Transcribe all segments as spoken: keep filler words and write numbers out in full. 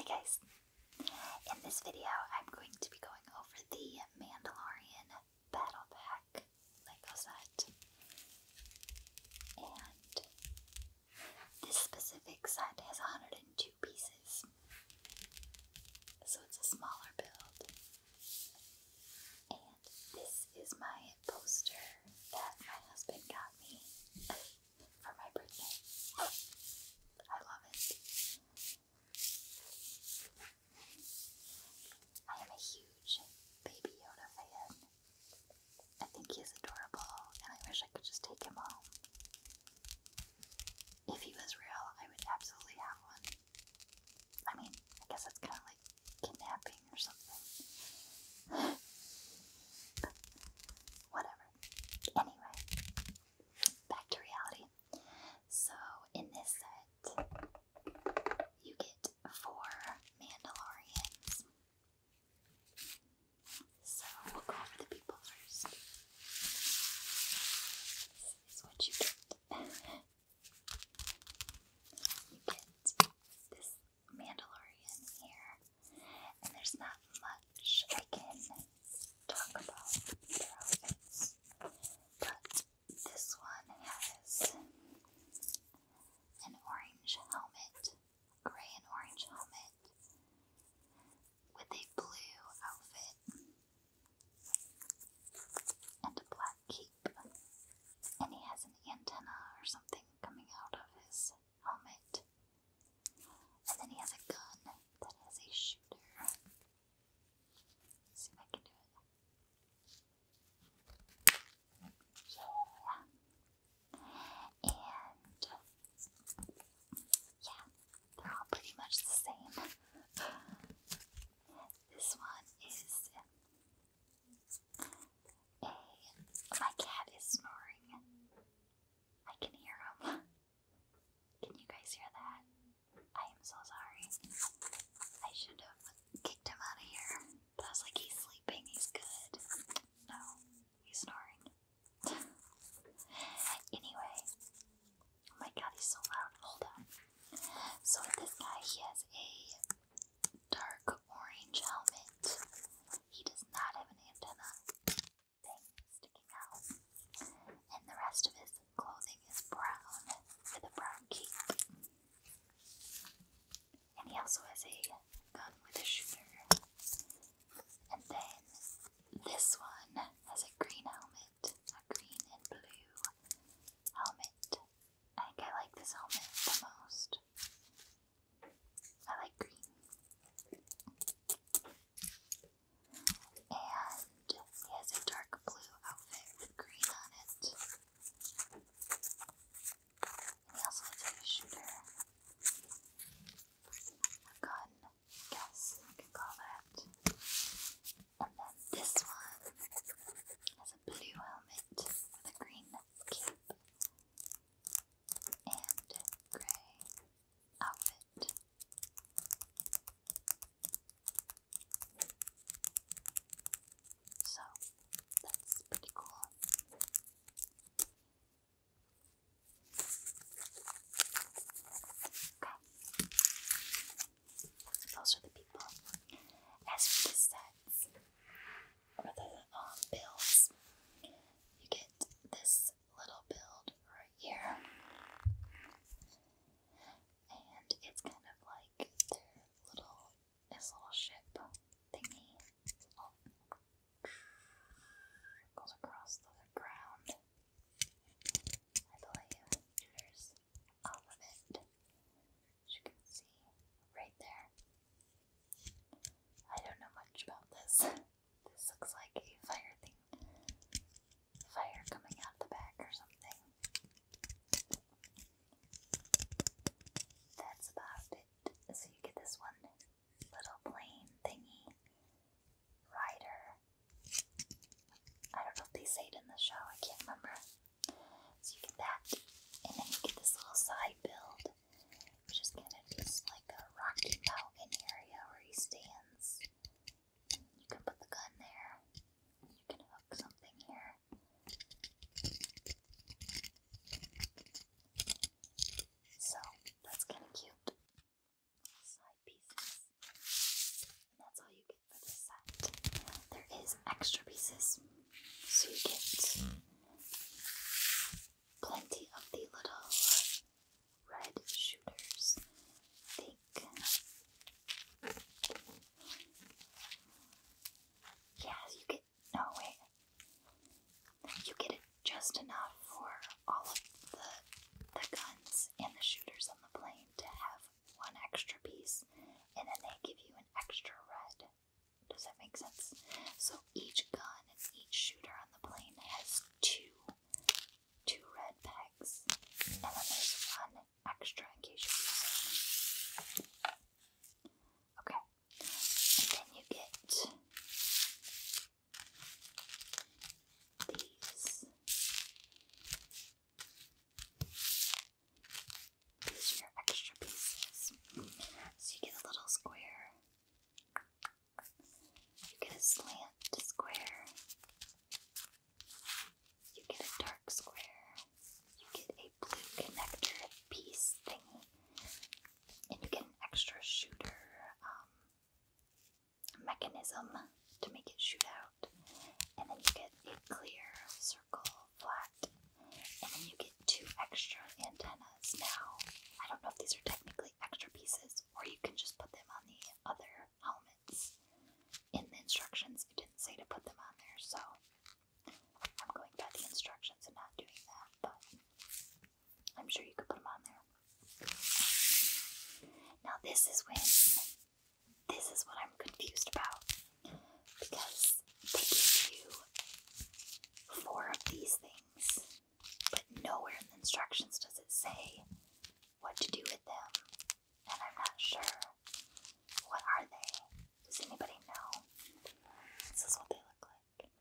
guys, in this video I'm going to be going over the Mandalorian Battle Pack Lego set, and this specific set has one hundred two pieces, so it's a smaller build, and this is my poster that my husband got me for my birthday. I love it. I am a huge Baby Yoda fan. I think he's adorable, and I wish I could just take him home. If he was real, I would absolutely have one. I mean, I guess that's kind of like kidnapping or something. Whatever. Anyway, back to reality. So, in this set, you get four Mandalorians. So, we'll go over the people first. This is what you get. You get this Mandalorian here, and there's not much I can talk about their outfits, but this one has an orange helmet, gray and orange helmet, with a blue outfit and a black cape, and he has an antenna or something coming out of his helmet, and then he has a gun that has a shooter. Let's see if I can do it. Yeah. And yeah, they're all pretty much the same. This one is a, my cat is snoring. I can hear him. Can you guys hear that? I am so sorry. I should have kicked him out of here, but I was like, he's sleeping, he's good. No, he's snoring. Anyway, oh my god, he's so loud. Hold on. So with this guy, he has a dark orange helmet. He does not have an antenna thing sticking out. And the rest of his clothing is brown with a brown cape. And he also has a gun with a shooter. And then this one has a green helmet, a green and blue helmet. I think I like this helmet the most. I like green. And he has a dark blue outfit with green on it. And he also has a shooter. A gun, I guess you can call that. And then this one has a blue helmet with a green cape and gray outfit. So, that's pretty cool. Okay. Those are the people. As for the sets, or the um, builds, you get this little build right here. And it's kind of like their little, this little ship thingy. Oh. It goes across the ground, I believe. Shooters off of it, as you can see right there. I don't know much about pieces. So you get plenty of the little red shooters. Think. Yeah, you get. No, wait. You get it just enough for all of the, the guns and the shooters on the plane to have one extra piece, and then they give you an extra red. Does that make sense? So each gun and each shooter on the plane has two, two red pegs, and then there's one extra in case you use it. Okay, and then you get these. These are your extra pieces. So you get a little square. You get a slant square. You get a dark square. You get a blue connector piece thingy. And you get an extra shooter um, mechanism to make it shoot out. And then you get a clear circle flat. And then you get two extra antennas. Now, I don't know if these are technically extra pieces, or you can just put them on the other helmets. In the instructions, it didn't say to put them on there, so I'm going by the instructions and not doing that, but I'm sure you could put them on there. Now this is when, this is what I'm confused about, because they give you four of these things, but nowhere in the instructions does it say what to do with them, and I'm not sure. What are they? Does anybody know? This is what they look like.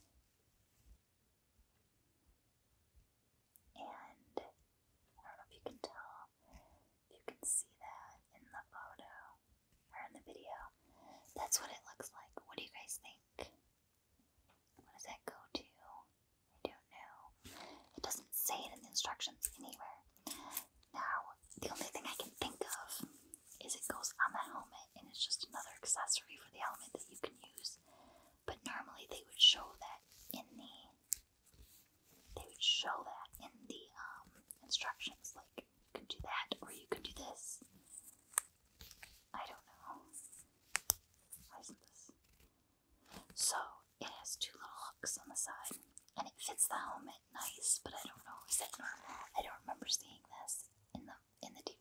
And I don't know if you can tell, if you can see that in the photo or in the video. That's what it looks like. What do you guys think? What does that go to? I don't know. It doesn't say it in the instructions anywhere. Now, the only thing I can think of is it goes on the helmet, and it's just another accessory for the helmet that you can use. But normally they would show that in the they would show that in the um, instructions, like you can do that or you can do this. I don't know. Why isn't this? So it has two little hooks on the side, and it fits the helmet nice. But I don't know. Is that normal? I don't remember seeing this in the in the D V